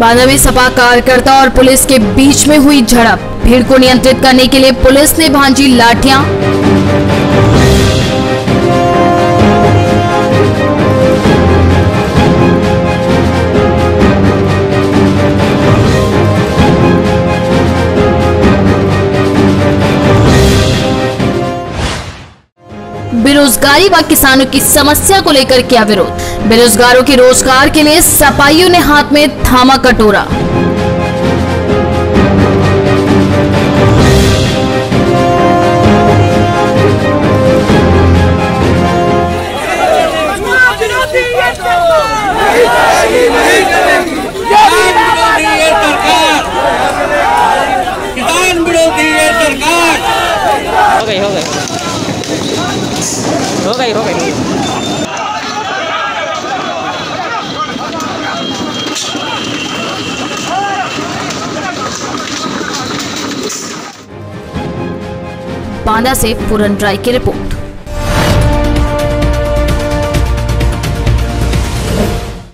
बांदा में सपा कार्यकर्ता और पुलिस के बीच में हुई झड़प। भीड़ को नियंत्रित करने के लिए पुलिस ने भांजी लाठियां। बेरोजगारी व किसानों की समस्या को लेकर किया विरोध। बेरोजगारों के रोजगार के लिए सपाइयों ने हाथ में थामा कटोरा। हो गई। बांदा से पूरन राय की रिपोर्ट।